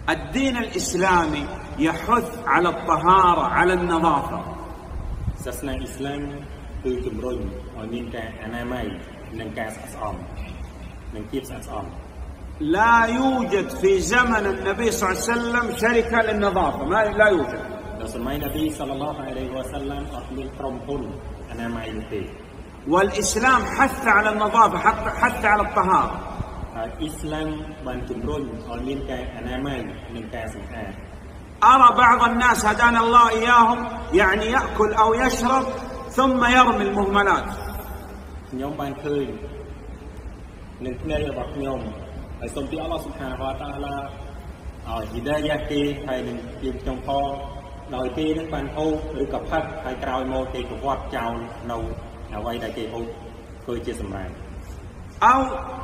الدين الإسلامي يحث على الطهارة على النظافة. សាសនាអ៊ីស្លាមគឺជំរុញឲ្យមានការអនាម័យនិងការស្អាតស្អំនិងភាពស្អាតស្អំ لا يوجد في زمن النبي صلى الله عليه وسلم شركة للنظافة، لا يوجد. នៅសម័យនប៊ីសល្លឡោះអាឡៃហ៊ីវ៉ាសាឡាំអត់មានក្រុមហ៊ុនអនាម័យនោះទេ والإسلام حث على النظافة، حث على الطهارة. ហើយអ៊ីស្លាមបានជំរុញឲ្យមានការអនាម័យនិងការសម្អាត أرى بعض الناس هدانا الله إياهم يعني يأكل أو يشرب ثم يرمي المهملات. ខ្ញុំបានឃើញនឹងភ្នែករបស់ខ្ញុំហើយសូមពីអល់ឡោះស៊ុបហានាហ៊ូវតាអាឡាឲ្យហ៊ីដាយ៉ាគេហើយនឹងជាខ្ញុំផងដោយគេនឹងបានហូបឬក៏ផឹកហើយក្រោយមកគេប្រវត្តិចោលនៅអ្វីដែលគេហូបធ្វើជាសម្រាប់ أو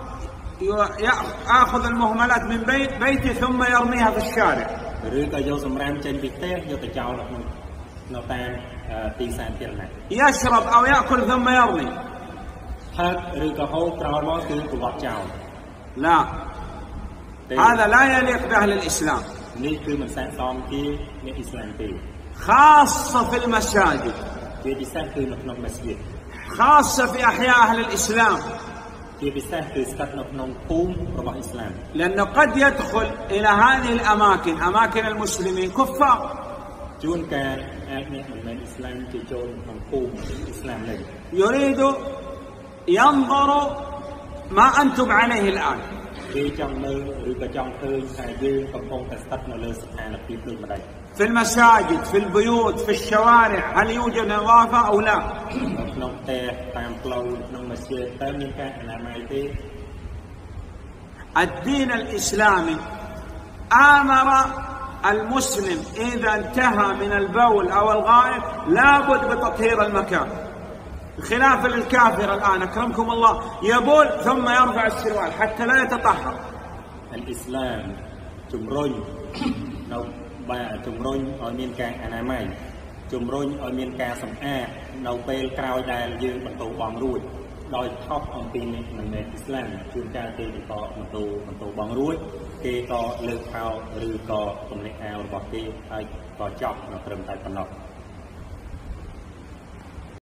يأخذ المهملات من بيته ثم يرميها في الشارع. ឬក៏យកសម្រាប់ចេញពីផ្ទះយកទៅចោលនៅតាមទីសាធារណៈ يشرب أو يأكل ثم يرمي. ផឹកឬក៏ហូបក្រោយមកគឺប្រវត្តិចោល لا، هذا لا يليق بأهل الإسلام. នេះគឺមិនស័ក្តិសមជាអ្នកអ៊ីស្លាមទេ خاصة في المساجد، ជាពិសេសគឺនៅក្នុងមស្ជីដ خاصة في أحياء أهل الإسلام. ជាពិសេសគឺស្ថិតនៅក្នុងភូមិរបស់អ៊ីស្លាម لأنه قد يدخل إلى هذه الأماكن أماكن المسلمين كفار. ជួនកាលអាចអ្នកមិនមែនអ៊ីស្លាមជាចូលក្នុងភូមិអ៊ីស្លាមនេះ يريد ينظر ما أنتم عليه الآن. គេចង់មើលឬក៏ចង់ឃើញថាយើងកំពុងតែស្ថិតនៅលើស្ថានភាពដូចម្ដេច في المساجد، في البيوت، في الشوارع، هل يوجد نظافة أو لا؟ ក្នុងផ្ទះតាមផ្លូវក្នុងមស្ជីដតើមានការអនាម័យទេ الدين الإسلامي آمر المسلم إذا انتهى من البول أو الغائط لابد بتطهير المكان، خلاف للكافر الآن أكرمكم الله يبول ثم يرفع السروال حتى لا يتطهر. الإسلام ជំរុញនៅបាទជំរុញឲ្យមានការអនាម័យជំរុញឲ្យមានការសម្អាតនៅពេលក្រោយដែលយើងបន្ទោបង់រួចដោយខុសអំពីនេះមិនមែនអ៊ីស្លាមជួនកាលគេក៏បន្ទោបង់រួចគេក៏លើកខោឬក៏ទំនាក់អាវរបស់គេហើយក៏ចប់នៅត្រឹមតែប៉ុណ្ណោះ